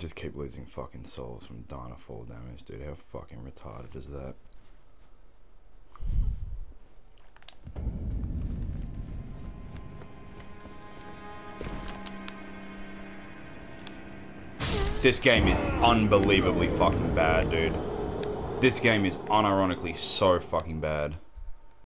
just keep losing fucking souls from Dana fall damage, dude. How fucking retarded is that? This game is unbelievably fucking bad, dude. This game is unironically so fucking bad.